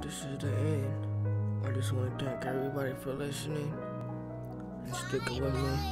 This is the end. I just want to thank everybody for listening and sticking with me.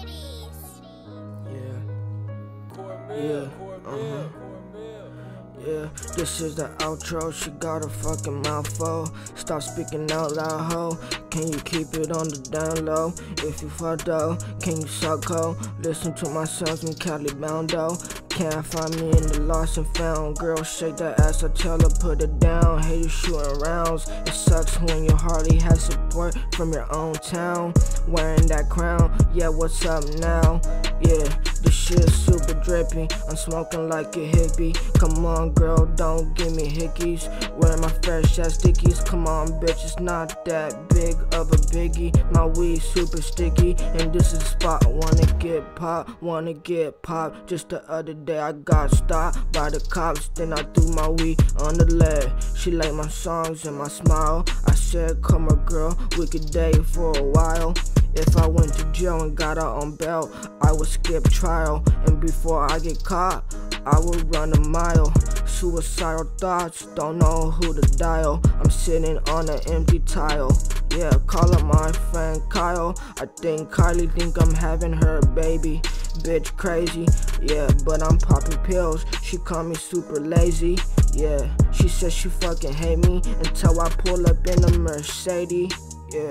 Yeah, this is the outro. She got a fucking mouthful. Stop speaking out loud, ho. Can you keep it on the down low? If you fucked up, can you suck, ho? Listen to my songs from Cali bound, though. Can't find me in the lost and found. Girl, shake that ass, I tell her put it down. Hey, you shooting rounds. It sucks when you hardly have support from your own town. Wearing that crown, yeah, what's up now? Yeah, this shit's super drippy. I'm smoking like a hippie. Come on, girl, don't give me hickeys. Wearing my fresh ass stickies. Come on, bitch, it's not that big of a biggie. My weed super sticky, and this is the spot I wanna get popped. Just the other day I got stopped by the cops, then I threw my weed on the leg. She liked my songs and my smile. I said, come on, girl, we could date for a while. If I went to jail and got out on bail, I would skip trial. And before I get caught, I would run a mile. Suicidal thoughts, don't know who to dial. I'm sitting on an empty tile. Yeah, call up my friend Kyle. I think Kylie think I'm having her baby. Bitch crazy, yeah, but I'm popping pills. She call me super lazy, yeah. She says she fucking hate me until I pull up in a Mercedes, yeah.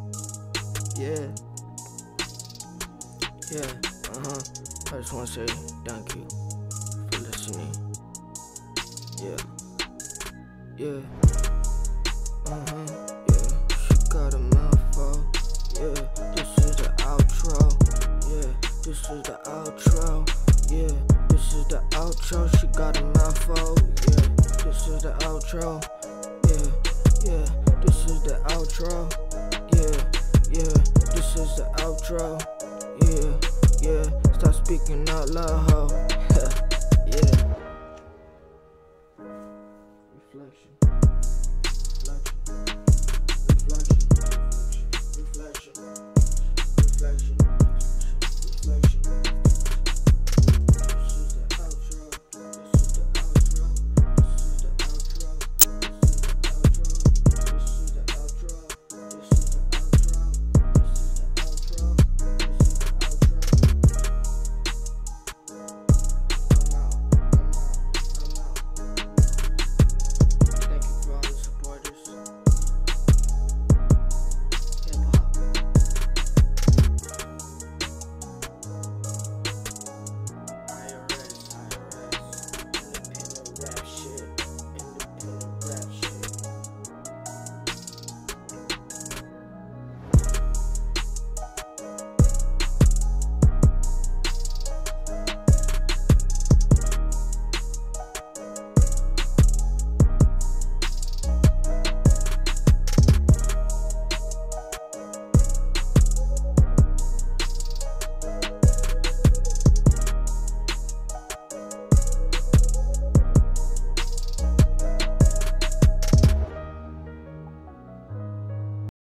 I just wanna say thank you for listening. Yeah. Yeah. She got a mouthful. Yeah. This is the outro. Yeah. This is the outro. Yeah. This is the outro. She got a mouthful. Yeah. This is the outro. Yeah. This is the outro. Yeah. This is the outro. Yeah. Stop speaking out loud, ho. Yeah. Reflection.